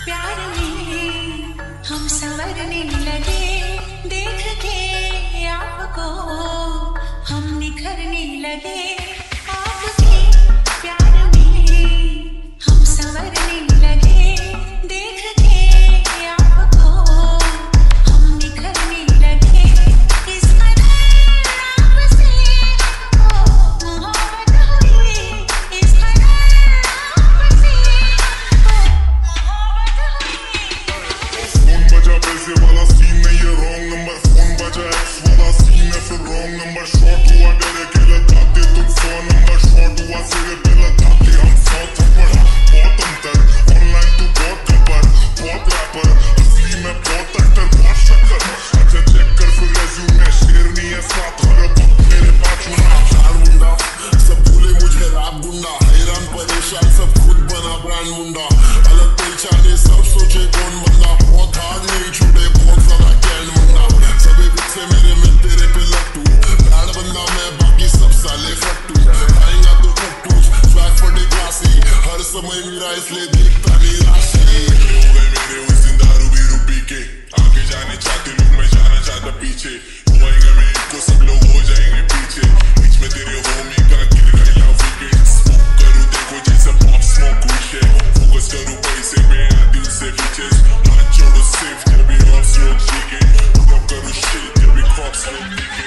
प्यार में हम संवरने लगे, देख के आपको हम निखरने लगे। आपके प्यार में हम संवरने लगे, देख के आपको हम निखरने लगे। इस कदर आपसे हमको मोहब्बत हुई, इस कदर आपसे हमको मोहब्बत हुई। फोन बजा पैसे वाला सीन नहीं है, रॉन्ग नंबर। फोन बजा एक्स वाला सीन है, फिर रॉन्ग नंबर। शॉर्ट हुआ डेरे के लगाते तुम 100 नंबर, शॉर्ट हुआ सिरे पे लगाते हम 100 थप्पड़। बहुत अंतर ऑनलाइन तू बहुत गब्बर, बहुत रैपर असली में बहुत एक्टर, बहुत शक्कर। अच्छा चेक कर फिर रेज्यूमे, शेरनी है साथ हर वक्त मेरे पास चुना। चार मुंडा सब भूले मुझे रात गुंडा, हैरान परेशान सब खुद बना ब्रांड मुंडा। अलग पहचाने सब सोचे कौन बंदा, बहुत हाथ नहीं छूटे बहुत सारा कैंड मुंडा। सभी पीछे मेरे में तेरे पे लट्टू, ब्रांड बंदा मैं बाकी सब साले फट्टू। आएगा तो फट्टू स्वैग फटे क्लासी, हर समय मेरा इसलिए देखता नहीं राशि। हो गए मेरे उस दिन दारू बीरू पी के, आगे जाने चाहते लोग मैं जाना चाहता पीछे। हुआएंगे मेरे को सब लोग हो जाएंगे पीछे, बीच में तेरे होमी का गिर गया विकेट। स्मोक करूँ देखो जैसे पॉप स्मोक हुई है, फोकस करूँ पैसे पे दिल से फीचर्स। हाथ छोड़ो सेफ जब भी हॉप्स लोग जीके, तब करूँ शिट जब भी खॉप्स लोग दिखे।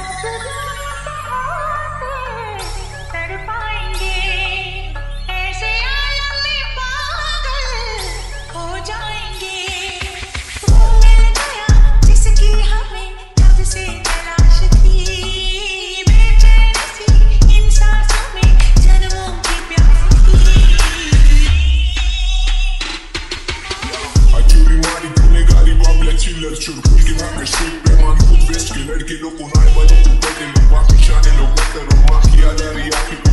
तड़पाएंगे ऐसे आलम में पागल हो जाएंगे। वो मिल गया जिसकी हमें कब से तलाश थी, बेचैन सी इन सांसों में जन्मों की प्यास थी। चोरी मारी तूने गाड़ी बाबला चिल्लर चुड़कुल के भाग शेप पे मान खुद वेस्ट के लड़के लोग को नाई बजे तू बड़े लोग बाकी शाने लोग बटर और माँ की आ जा रही आँखें